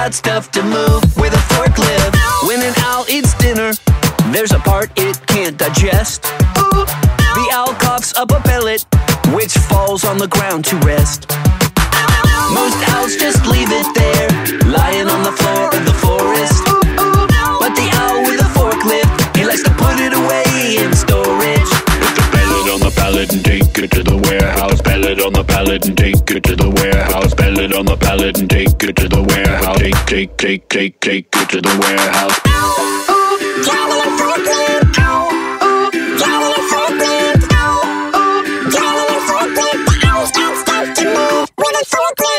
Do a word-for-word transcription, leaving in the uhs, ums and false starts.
got stuff to move with a forklift. When an owl eats dinner, there's a part it can't digest. The owl coughs up a pellet, which falls on the ground to rest. Most owls just leave it there, lying on the floor of the forest. But the owl with a forklift, he likes to put it away in storage. Put the pellet on the pallet and take it to the warehouse. Pellet on the pallet and take it to the warehouse. Pellet on the pallet and take it to the warehouse. Take, take, take, take, take it to the warehouse. Driving a forklift, ow, driving a forklift, ow, driving a forklift. The owl's got stuff to move with a forklift.